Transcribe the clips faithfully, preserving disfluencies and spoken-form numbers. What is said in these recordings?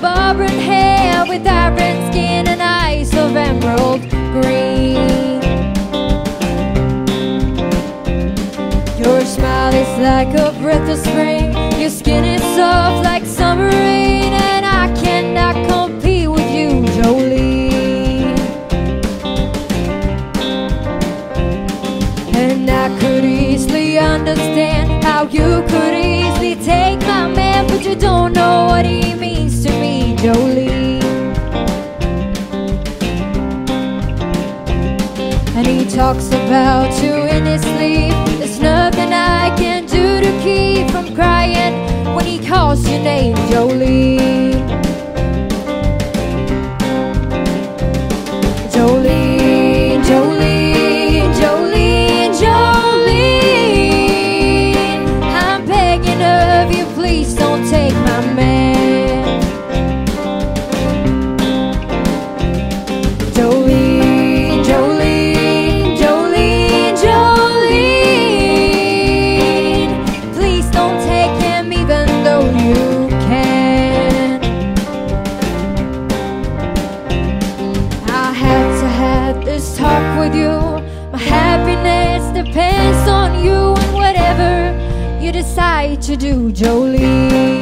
vibrant hair with vibrant skin and eyes of emerald green. Your smile is like a breath of spring. Your skin is soft like summer rain, and I cannot compete with you, Jolene. And I could easily understand how you could easily take my man, but you don't know what he means to me, Jolene. And he talks about you in his sleep. There's nothing I can do to keep from crying when he calls your name, Jolene. Jolene, Jolene, Jolene, Jolene, I'm begging of you, please don't take my man. Jolene, Jolene, Jolene, Jolene, please don't take him even though you can. I had to have this talk with you. My happiness depends on you and whatever you decide to do, Jolene.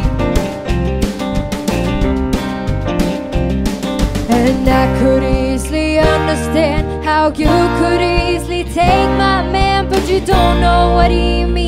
And I could easily understand how you could easily take my man, but you don't know what he means.